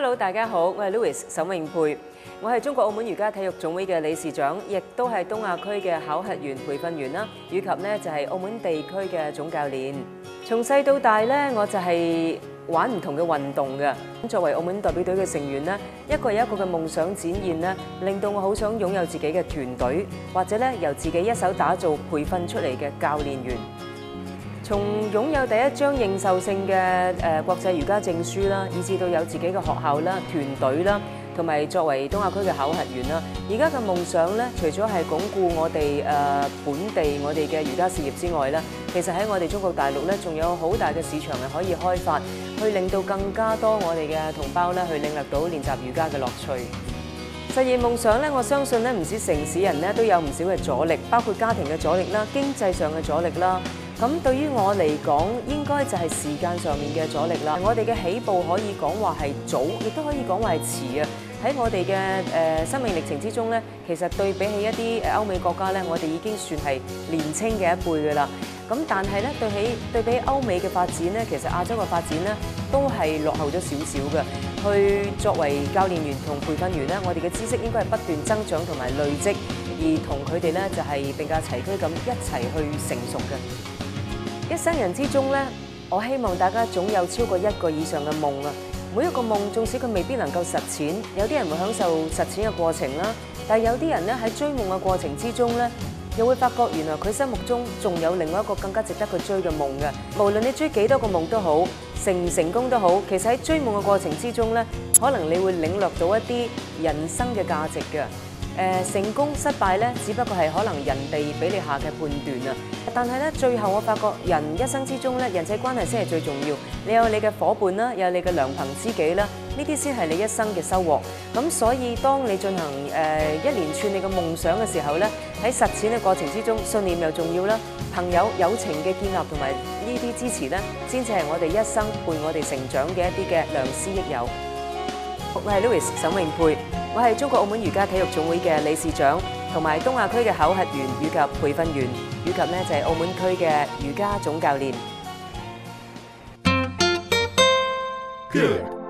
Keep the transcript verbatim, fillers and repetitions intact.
Hello， 大家好，我係 Louis 沈詠佩，我係中國澳門瑜伽體育總會嘅理事長，亦都係東亞區嘅考核員、培訓員啦，以及咧就係澳門地區嘅總教練。從細到大咧，我就係玩唔同嘅運動嘅。作為澳門代表隊嘅成員咧，一個有一個嘅夢想展現咧，令到我好想擁有自己嘅團隊，或者咧由自己一手打造、培訓出嚟嘅教練員。從擁有第一張認受性嘅誒國際瑜伽證書啦，以至到有自己嘅學校啦、團隊啦，同埋作為東亞區嘅考核員啦，而家嘅夢想咧，除咗係鞏固我哋誒本地我哋嘅瑜伽事業之外咧，其實喺我哋中國大陸咧，仲有好大嘅市場係可以開發，去令到更加多我哋嘅同胞咧，去領略到練習瑜伽嘅樂趣。實現夢想咧，我相信咧，唔少城市人咧都有唔少嘅阻力，包括家庭嘅阻力啦、經濟上嘅阻力啦。咁對於我嚟講，應該就係時間上面嘅阻力啦。我哋嘅起步可以講話係早，亦都可以講話係遲啊。喺我哋嘅誒生命歷程之中咧，其實對比起一啲誒歐美國家咧，我哋已經算係年青嘅一輩㗎啦。咁但係咧，對起對比歐美嘅發展咧，其實亞洲嘅發展咧都係落後咗少少嘅。去作為教練員同培訓員咧，我哋嘅知識應該係不斷增長同埋累積，而同佢哋咧就係並駕齊驅咁一齊去成熟嘅。一生人之中咧，我希望大家總有超過一個以上嘅夢啊！每一個夢，縱使佢未必能夠實踐，有啲人會享受實踐嘅過程啦，但係有啲人咧喺追夢嘅過程之中咧，又會發覺原來佢心目中仲有另外一個更加值得佢追嘅夢嘅。無論你追幾多個夢都好，成唔成功都好，其實喺追夢嘅過程之中咧，可能你會領略到一啲人生嘅價值嘅。誒、呃、成功失敗咧，只不過係可能人哋俾你下嘅判斷啊！但係咧，最後我發覺人一生之中咧，人際關係先係最重要。你有你嘅伙伴啦，有你嘅良朋知己啦，呢啲先係你一生嘅收穫。咁所以當你進行誒、呃、一連串你嘅夢想嘅時候咧，喺實踐嘅過程之中，信念又重要啦，朋友友情嘅建立同埋呢啲支持咧，先至係我哋一生伴我哋成長嘅一啲嘅良師益友。我係 Louis 沈詠佩，我係中國澳門瑜伽體育總會嘅理事長，同埋東亞區嘅考核員以及培訓員，以及咧就係澳門區嘅瑜伽總教練。Good.